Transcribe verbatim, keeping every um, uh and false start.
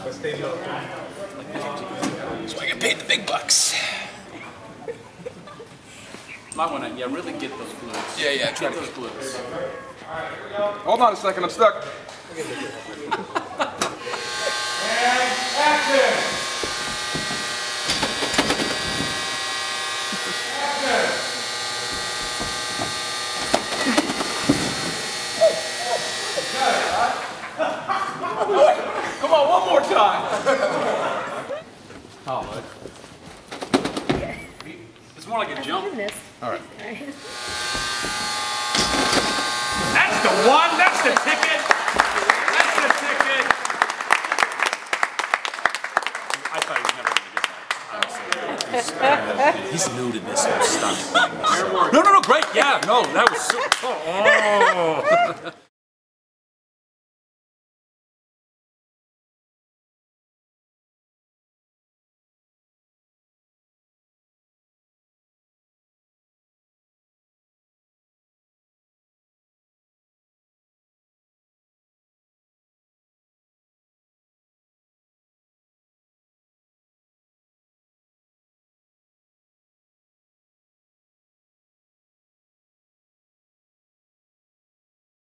So I get paid the big bucks. Might want to, yeah, really get those glutes. Yeah, yeah, try get to those glutes. Hold on a second, I'm stuck. And action! Come on, one more time. Oh, it's more like a jump. All right. That's the one. That's the ticket. That's the ticket. I thought he was never going to get that. Honestly. He's new to this whole stunt. No, no, no, great. Yeah, no, that was so. Oh.